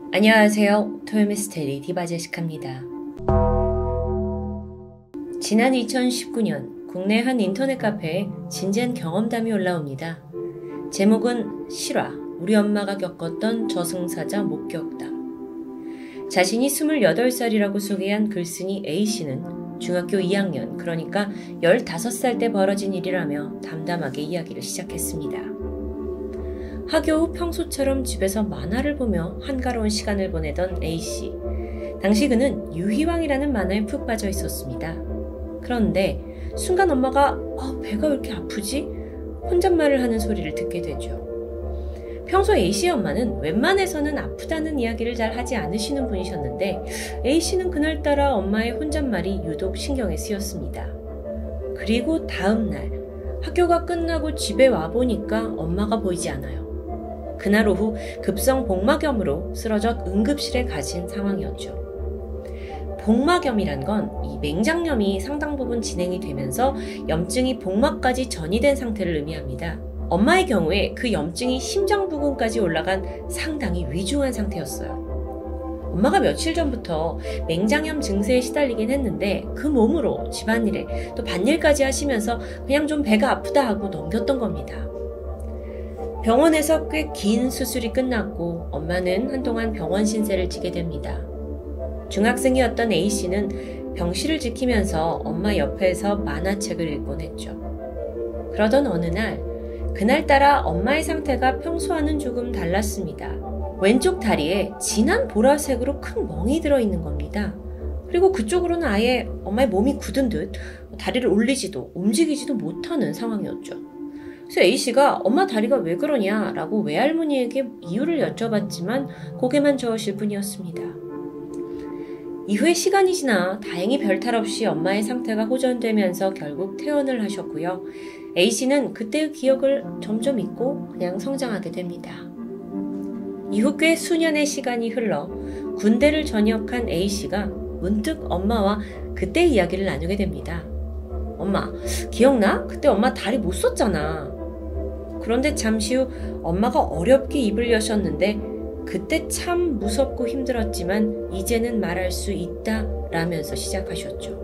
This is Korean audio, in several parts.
안녕하세요. 토요미스테리 디바제시카입니다. 지난 2019년 국내 한 인터넷 카페에 진지한 경험담이 올라옵니다. 제목은 실화, 우리 엄마가 겪었던 저승사자 목격담. 자신이 28살이라고 소개한 글쓴이 A씨는 중학교 2학년, 그러니까 15살 때 벌어진 일이라며 담담하게 이야기를 시작했습니다. 학교 후 평소처럼 집에서 만화를 보며 한가로운 시간을 보내던 A씨. 당시 그는 유희왕이라는 만화에 푹 빠져 있었습니다. 그런데 순간 엄마가 배가 왜 이렇게 아프지? 혼잣말을 하는 소리를 듣게 되죠. 평소 A씨의 엄마는 웬만해서는 아프다는 이야기를 잘 하지 않으시는 분이셨는데 A씨는 그날따라 엄마의 혼잣말이 유독 신경에 쓰였습니다. 그리고 다음날 학교가 끝나고 집에 와보니까 엄마가 보이지 않아요. 그날 오후 급성 복막염으로 쓰러져 응급실에 가신 상황이었죠. 복막염이란 건 이 맹장염이 상당 부분 진행이 되면서 염증이 복막까지 전이된 상태를 의미합니다. 엄마의 경우에 그 염증이 심장 부근까지 올라간 상당히 위중한 상태였어요. 엄마가 며칠 전부터 맹장염 증세에 시달리긴 했는데 그 몸으로 집안일에 또 밭일까지 하시면서 그냥 좀 배가 아프다 하고 넘겼던 겁니다. 병원에서 꽤 긴 수술이 끝났고 엄마는 한동안 병원 신세를 지게 됩니다. 중학생이었던 A씨는 병실을 지키면서 엄마 옆에서 만화책을 읽곤 했죠. 그러던 어느 날, 그날따라 엄마의 상태가 평소와는 조금 달랐습니다. 왼쪽 다리에 진한 보라색으로 큰 멍이 들어있는 겁니다. 그리고 그쪽으로는 아예 엄마의 몸이 굳은 듯 다리를 올리지도 움직이지도 못하는 상황이었죠. 그래서 A씨가 엄마 다리가 왜 그러냐 라고 외할머니에게 이유를 여쭤봤지만 고개만 저으실 뿐이었습니다. 이후에 시간이 지나 다행히 별탈 없이 엄마의 상태가 호전되면서 결국 퇴원을 하셨고요. A씨는 그때의 기억을 점점 잊고 그냥 성장하게 됩니다. 이후 꽤 수년의 시간이 흘러 군대를 전역한 A씨가 문득 엄마와 그때 이야기를 나누게 됩니다. 엄마, 기억나? 그때 엄마 다리 못 썼잖아. 그런데 잠시 후 엄마가 어렵게 입을 여셨는데 그때 참 무섭고 힘들었지만 이제는 말할 수 있다 라면서 시작하셨죠.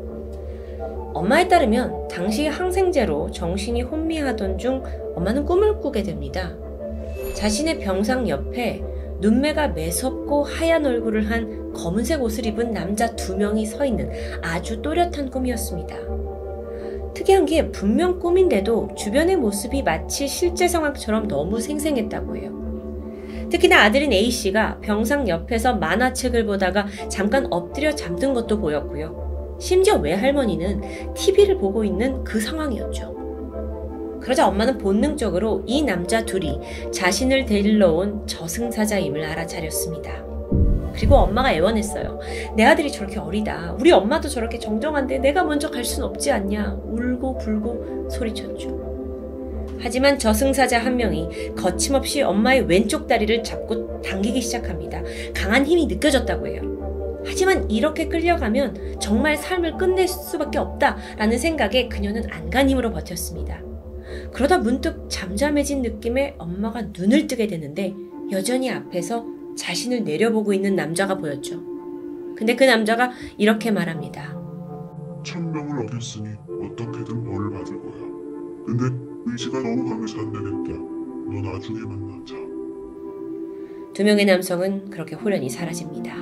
엄마에 따르면 당시 항생제로 정신이 혼미하던 중 엄마는 꿈을 꾸게 됩니다. 자신의 병상 옆에 눈매가 매섭고 하얀 얼굴을 한 검은색 옷을 입은 남자 2명이 서 있는 아주 또렷한 꿈이었습니다. 특이한 게 분명 꿈인데도 주변의 모습이 마치 실제 상황처럼 너무 생생했다고 해요. 특히나 아들인 A씨가 병상 옆에서 만화책을 보다가 잠깐 엎드려 잠든 것도 보였고요. 심지어 외할머니는 TV를 보고 있는 그 상황이었죠. 그러자 엄마는 본능적으로 이 남자 둘이 자신을 데리러 온 저승사자임을 알아차렸습니다. 그리고 엄마가 애원했어요. 내 아들이 저렇게 어리다. 우리 엄마도 저렇게 정정한데 내가 먼저 갈 순 없지 않냐. 울고 불고 소리쳤죠. 하지만 저승사자 한 명이 거침없이 엄마의 왼쪽 다리를 잡고 당기기 시작합니다. 강한 힘이 느껴졌다고 해요. 하지만 이렇게 끌려가면 정말 삶을 끝낼 수밖에 없다라는 생각에 그녀는 안간힘으로 버텼습니다. 그러다 문득 잠잠해진 느낌에 엄마가 눈을 뜨게 되는데 여전히 앞에서 자신을 내려보고 있는 남자가 보였죠. 근데 그 남자가 이렇게 말합니다. 천명을 어겼으니 어떻게든 벌을 받을 거야. 근데 의지가 너무 강해서 안 되겠다. 너 나중에 만나자. 2명의 남성은 그렇게 호련히 사라집니다.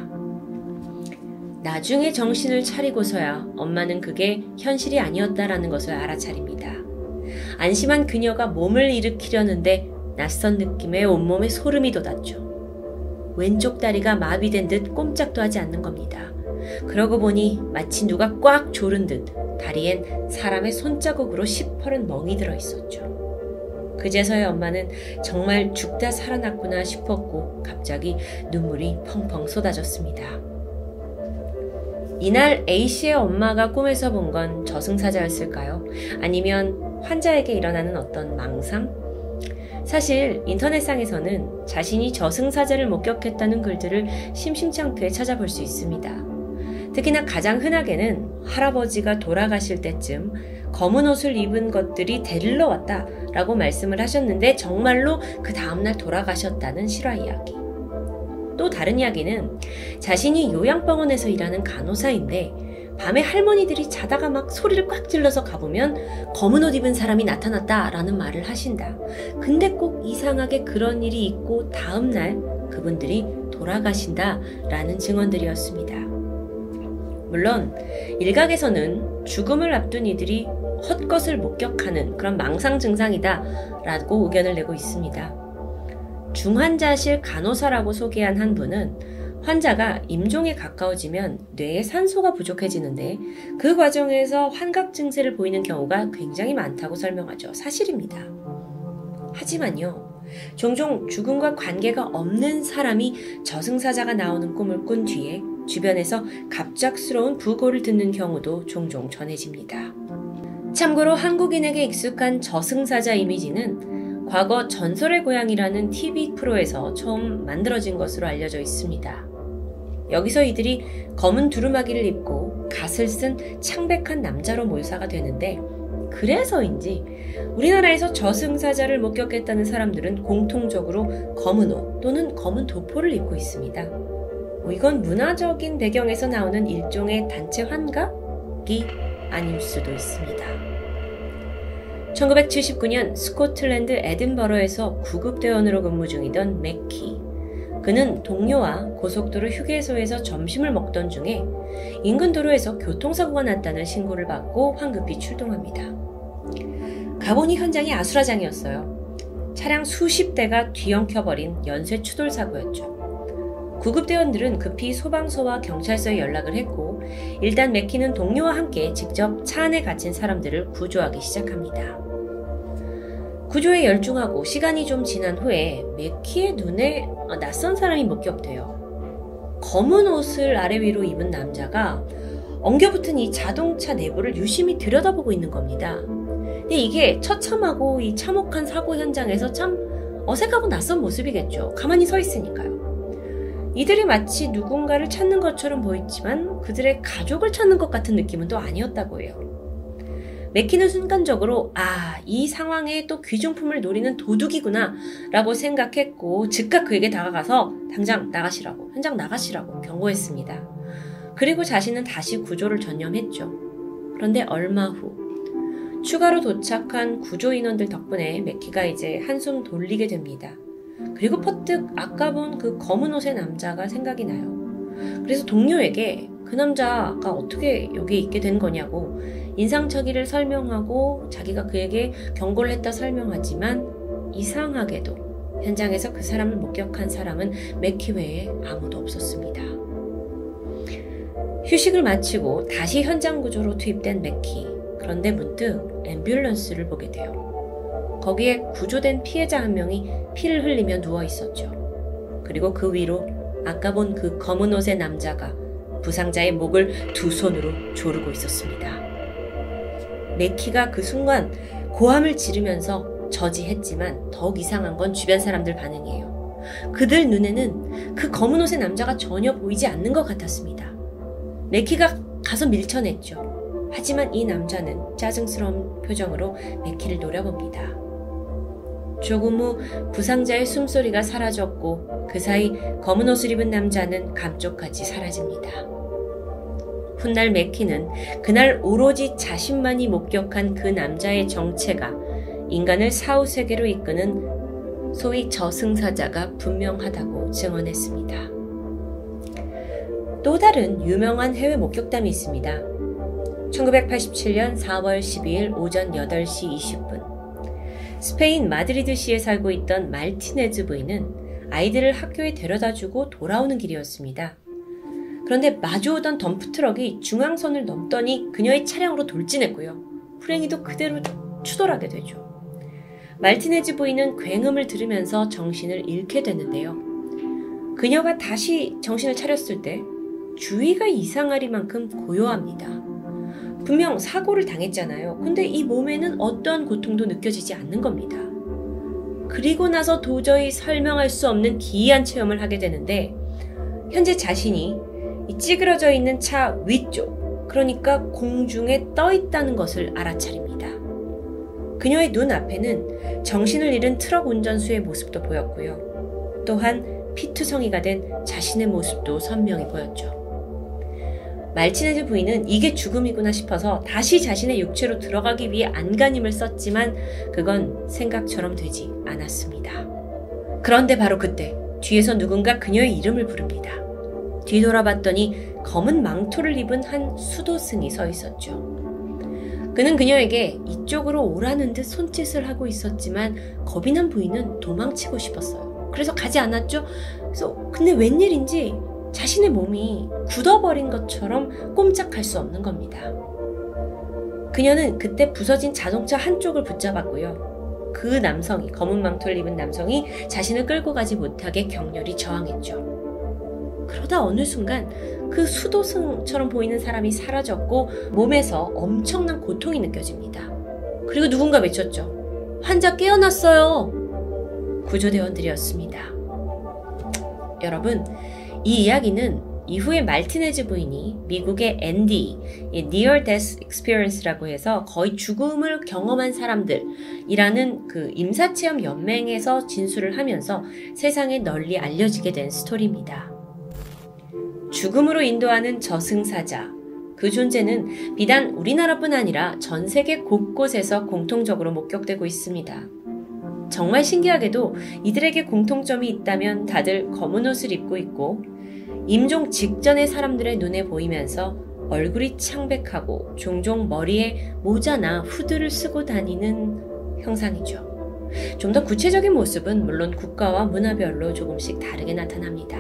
나중에 정신을 차리고서야 엄마는 그게 현실이 아니었다라는 것을 알아차립니다. 안심한 그녀가 몸을 일으키려는데 낯선 느낌에 온몸에 소름이 돋았죠. 왼쪽 다리가 마비된 듯 꼼짝도 하지 않는 겁니다. 그러고 보니 마치 누가 꽉 조른 듯 다리엔 사람의 손자국으로 시퍼런 멍이 들어있었죠. 그제서야 엄마는 정말 죽다 살아났구나 싶었고 갑자기 눈물이 펑펑 쏟아졌습니다. 이날 A씨의 엄마가 꿈에서 본 건 저승사자였을까요? 아니면 환자에게 일어나는 어떤 망상? 사실 인터넷상에서는 자신이 저승사자를 목격했다는 글들을 심심치 않게 찾아볼 수 있습니다. 특히나 가장 흔하게는 할아버지가 돌아가실 때쯤 검은 옷을 입은 것들이 데리러 왔다 라고 말씀을 하셨는데 정말로 그 다음날 돌아가셨다는 실화 이야기. 또 또 다른 이야기는 자신이 요양병원에서 일하는 간호사인데 밤에 할머니들이 자다가 막 소리를 꽉 질러서 가보면 검은 옷 입은 사람이 나타났다라는 말을 하신다. 근데 꼭 이상하게 그런 일이 있고 다음날 그분들이 돌아가신다라는 증언들이었습니다. 물론 일각에서는 죽음을 앞둔 이들이 헛것을 목격하는 그런 망상 증상이다라고 의견을 내고 있습니다. 중환자실 간호사라고 소개한 한 분은 환자가 임종에 가까워지면 뇌에 산소가 부족해지는데 그 과정에서 환각 증세를 보이는 경우가 굉장히 많다고 설명하죠. 사실입니다. 하지만요, 종종 죽음과 관계가 없는 사람이 저승사자가 나오는 꿈을 꾼 뒤에 주변에서 갑작스러운 부고를 듣는 경우도 종종 전해집니다. 참고로 한국인에게 익숙한 저승사자 이미지는 과거 전설의 고향이라는 TV 프로에서 처음 만들어진 것으로 알려져 있습니다. 여기서 이들이 검은 두루마기를 입고 갓을 쓴 창백한 남자로 몰사가 되는데, 그래서인지 우리나라에서 저승사자를 목격했다는 사람들은 공통적으로 검은 옷 또는 검은 도포를 입고 있습니다. 이건 문화적인 배경에서 나오는 일종의 단체 환각이 아닐 수도 있습니다. 1979년 스코틀랜드 에든버러에서 구급대원으로 근무 중이던 맥키. 그는 동료와 고속도로 휴게소에서 점심을 먹던 중에 인근 도로에서 교통사고가 났다는 신고를 받고 황급히 출동합니다. 가보니 현장이 아수라장이었어요. 차량 수십 대가 뒤엉켜버린 연쇄 추돌 사고였죠. 구급대원들은 급히 소방서와 경찰서에 연락을 했고 일단 맥키는 동료와 함께 직접 차 안에 갇힌 사람들을 구조하기 시작합니다. 구조에 열중하고 시간이 좀 지난 후에 맥키의 눈에 낯선 사람이 목격돼요. 검은 옷을 아래 위로 입은 남자가 엉겨붙은 이 자동차 내부를 유심히 들여다보고 있는 겁니다. 근데 이게 처참하고 이 참혹한 사고 현장에서 참 어색하고 낯선 모습이겠죠. 가만히 서 있으니까요. 이들이 마치 누군가를 찾는 것처럼 보였지만 그들의 가족을 찾는 것 같은 느낌은 또 아니었다고 해요. 맥키는 순간적으로 이 상황에 또 귀중품을 노리는 도둑이구나 라고 생각했고 즉각 그에게 다가가서 당장 나가시라고, 현장 나가시라고 경고했습니다. 그리고 자신은 다시 구조를 전념했죠. 그런데 얼마 후 추가로 도착한 구조 인원들 덕분에 맥키가 이제 한숨 돌리게 됩니다. 그리고 퍼뜩 아까 본 그 검은 옷의 남자가 생각이 나요. 그래서 동료에게 그 남자가 어떻게 여기에 있게 된 거냐고 인상착의를 설명하고 자기가 그에게 경고를 했다 설명하지만 이상하게도 현장에서 그 사람을 목격한 사람은 맥키 외에 아무도 없었습니다. 휴식을 마치고 다시 현장 구조로 투입된 맥키. 그런데 문득 앰뷸런스를 보게 돼요. 거기에 구조된 피해자 한 명이 피를 흘리며 누워 있었죠. 그리고 그 위로 아까 본 그 검은 옷의 남자가 부상자의 목을 두 손으로 조르고 있었습니다. 맥키가 그 순간 고함을 지르면서 저지했지만 더욱 이상한 건 주변 사람들 반응이에요. 그들 눈에는 그 검은 옷의 남자가 전혀 보이지 않는 것 같았습니다. 맥키가 가서 밀쳐냈죠. 하지만 이 남자는 짜증스러운 표정으로 맥키를 노려봅니다. 조금 후 부상자의 숨소리가 사라졌고 그 사이 검은 옷을 입은 남자는 감쪽같이 사라집니다. 훗날 맥키는 그날 오로지 자신만이 목격한 그 남자의 정체가 인간을 사후세계로 이끄는 소위 저승사자가 분명하다고 증언했습니다. 또 다른 유명한 해외 목격담이 있습니다. 1987년 4월 12일 오전 8시 20분 스페인 마드리드시에 살고 있던 말티네즈 부인은 아이들을 학교에 데려다주고 돌아오는 길이었습니다. 그런데 마주오던 덤프트럭이 중앙선을 넘더니 그녀의 차량으로 돌진했고요. 불행히도 그대로 추돌하게 되죠. 말티네즈 부인은 굉음을 들으면서 정신을 잃게 되는데요. 그녀가 다시 정신을 차렸을 때 주위가 이상하리만큼 고요합니다. 분명 사고를 당했잖아요. 근데 이 몸에는 어떠한 고통도 느껴지지 않는 겁니다. 그리고 나서 도저히 설명할 수 없는 기이한 체험을 하게 되는데 현재 자신이 이 찌그러져 있는 차 위쪽, 그러니까 공중에 떠 있다는 것을 알아차립니다. 그녀의 눈앞에는 정신을 잃은 트럭 운전수의 모습도 보였고요. 또한 피투성이가 된 자신의 모습도 선명히 보였죠. 말티네즈 부인은 이게 죽음이구나 싶어서 다시 자신의 육체로 들어가기 위해 안간힘을 썼지만 그건 생각처럼 되지 않았습니다. 그런데 바로 그때 뒤에서 누군가 그녀의 이름을 부릅니다. 뒤돌아봤더니 검은 망토를 입은 한 수도승이 서 있었죠. 그는 그녀에게 이쪽으로 오라는 듯 손짓을 하고 있었지만 겁이 난 부인은 도망치고 싶었어요. 그래서 가지 않았죠. 근데 웬일인지 자신의 몸이 굳어버린 것처럼 꼼짝할 수 없는 겁니다. 그녀는 그때 부서진 자동차 한쪽을 붙잡았고요. 그 남성이, 검은 망토를 입은 남성이 자신을 끌고 가지 못하게 격렬히 저항했죠. 그러다 어느 순간 그 수도승처럼 보이는 사람이 사라졌고 몸에서 엄청난 고통이 느껴집니다. 그리고 누군가 외쳤죠. 환자 깨어났어요. 구조대원들이었습니다. 여러분, 이 이야기는 이후에 말티네즈 부인이 미국의 NDE, Near Death Experience라고 해서 거의 죽음을 경험한 사람들이라는 그 임사체험 연맹에서 진술을 하면서 세상에 널리 알려지게 된 스토리입니다. 죽음으로 인도하는 저승사자, 그 존재는 비단 우리나라뿐 아니라 전 세계 곳곳에서 공통적으로 목격되고 있습니다. 정말 신기하게도 이들에게 공통점이 있다면 다들 검은 옷을 입고 있고 임종 직전의 사람들의 눈에 보이면서 얼굴이 창백하고 종종 머리에 모자나 후드를 쓰고 다니는 형상이죠. 좀 더 구체적인 모습은 물론 국가와 문화별로 조금씩 다르게 나타납니다.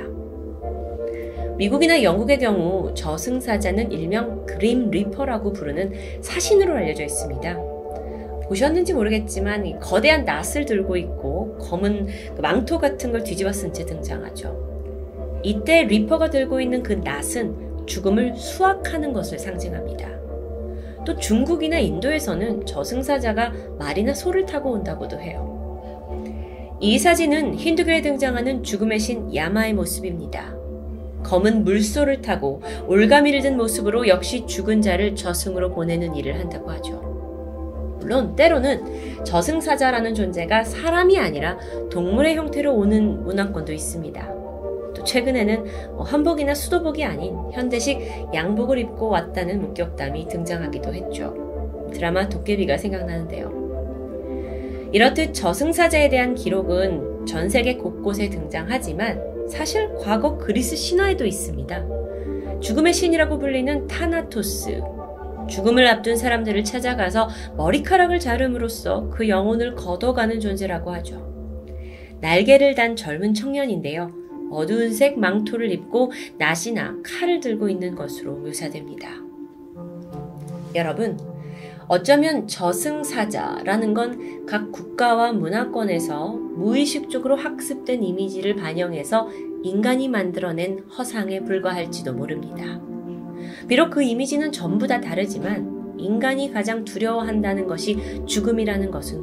미국이나 영국의 경우 저승사자는 일명 그림 리퍼라고 부르는 사신으로 알려져 있습니다. 보셨는지 모르겠지만 거대한 낫을 들고 있고 검은 망토 같은 걸 뒤집어 쓴 채 등장하죠. 이때 리퍼가 들고 있는 그 낫은 죽음을 수확하는 것을 상징합니다. 또 중국이나 인도에서는 저승사자가 말이나 소를 타고 온다고도 해요. 이 사진은 힌두교에 등장하는 죽음의 신 야마의 모습입니다. 검은 물소를 타고 올가미를 든 모습으로 역시 죽은 자를 저승으로 보내는 일을 한다고 하죠. 물론 때로는 저승사자라는 존재가 사람이 아니라 동물의 형태로 오는 문화권도 있습니다. 또 최근에는 한복이나 수도복이 아닌 현대식 양복을 입고 왔다는 목격담이 등장하기도 했죠. 드라마 도깨비가 생각나는데요. 이렇듯 저승사자에 대한 기록은 전 세계 곳곳에 등장하지만 사실 과거 그리스 신화에도 있습니다. 죽음의 신이라고 불리는 타나토스, 죽음을 앞둔 사람들을 찾아가서 머리카락을 자름으로써 그 영혼을 걷어가는 존재라고 하죠. 날개를 단 젊은 청년인데요. 어두운 색 망토를 입고 낫이나 칼을 들고 있는 것으로 묘사됩니다. 여러분, 어쩌면 저승사자라는 건 각 국가와 문화권에서 무의식적으로 학습된 이미지를 반영해서 인간이 만들어낸 허상에 불과할지도 모릅니다. 비록 그 이미지는 전부 다 다르지만 인간이 가장 두려워한다는 것이 죽음이라는 것은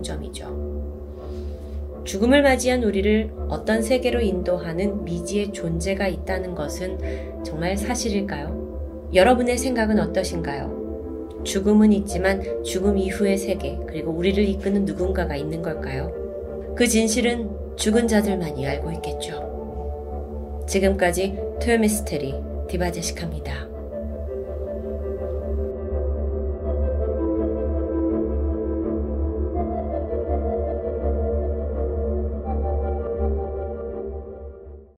공통점이죠. 죽음을 맞이한 우리를 어떤 세계로 인도하는 미지의 존재가 있다는 것은 정말 사실일까요? 여러분의 생각은 어떠신가요? 죽음은 있지만 죽음 이후의 세계, 그리고 우리를 이끄는 누군가가 있는 걸까요? 그 진실은 죽은 자들만이 알고 있겠죠. 지금까지 토요미스테리 디바제시카입니다.